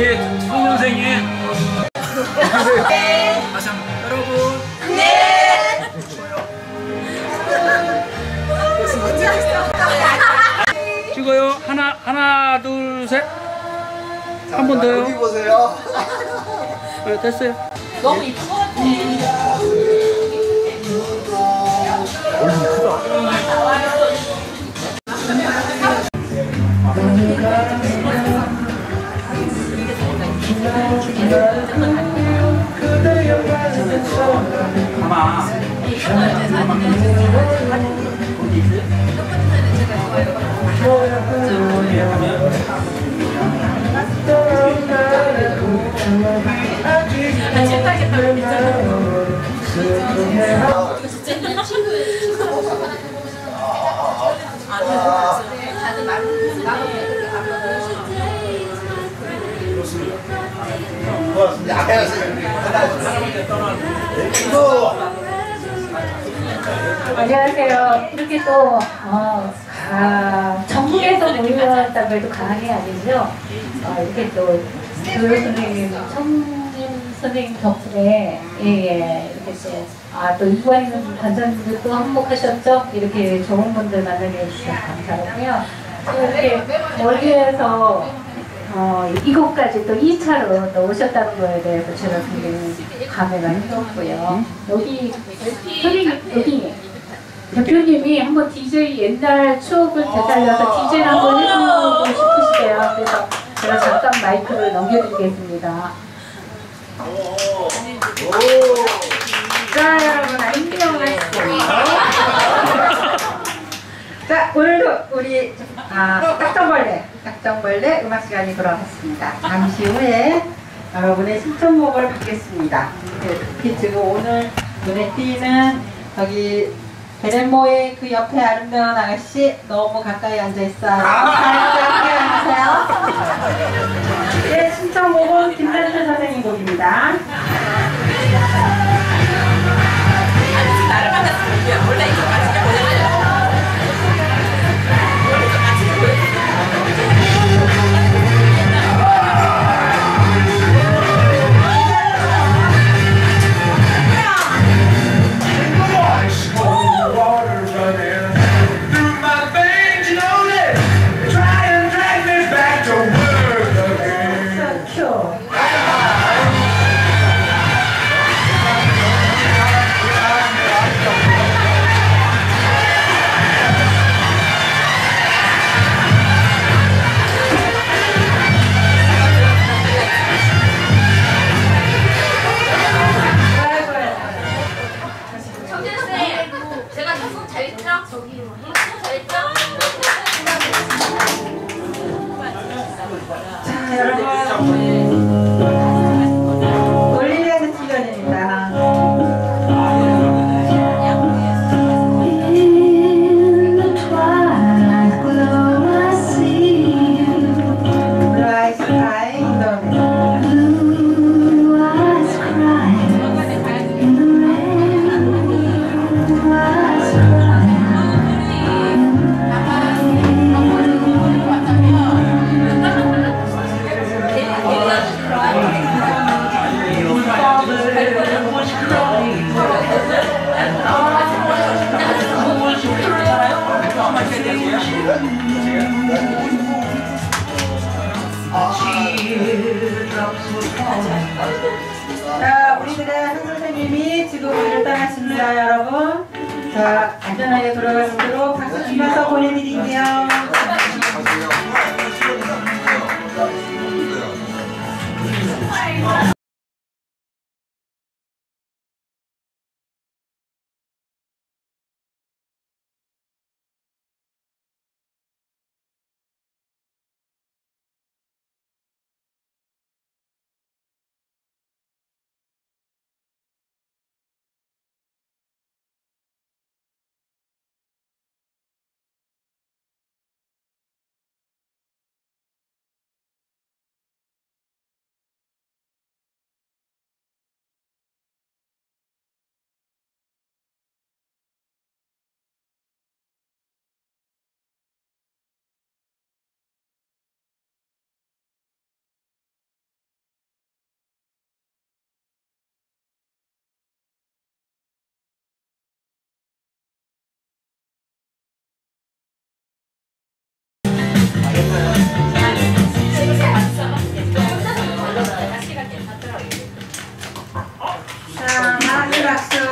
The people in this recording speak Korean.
우리 송선생님. 다시 한번 여러분. 네. 찍어요. 하나, 둘, 셋. 한 번 더요. 여기 보세요. 네, 됐어요. 너무 이쁜 것 같아. 안녕하세요. 이렇게 또 전국에서 모였다고 해도 과언이 아니고요. 이렇게 또 교육 선생님, 청림 선생님 덕분에 이렇게 또 이관인 관장님들도 한몫하셨죠. 이렇게 좋은 분들 만나게 해주셔서 감사하고요. 또 이렇게 멀리에서 이곳까지 또 2차로 또 오셨다는 거에 대해서 제가 굉장히 감회가 힘들었고요. 여기 대표님이 한번 DJ 옛날 추억을 되살려서 DJ 한번 해보고 싶으시대요. 그래서 제가 잠깐 마이크를 넘겨드리겠습니다. 자, 여러분 안녕하세요. 자, 오늘도 우리 딱정벌레 음악 시간이 돌아왔습니다. 잠시 후에 여러분의 신청곡을 받겠습니다. 특히 지금 오늘 눈에 띄는 저기 베레모의 그 옆에 아름다운 아가씨 너무 가까이 앉아있어요. 살짝 앉으세요. 네, 신청곡은 김단철 선생님 곡입니다. 자, 여러분 올리비아 스티븐입니다. 자, 우리들의 한 선생님이 지금 우리를 떠났습니다, 여러분. 자, 안전하게 돌아갈 수 있도록 박수 치면서 보내드릴게요. 박수.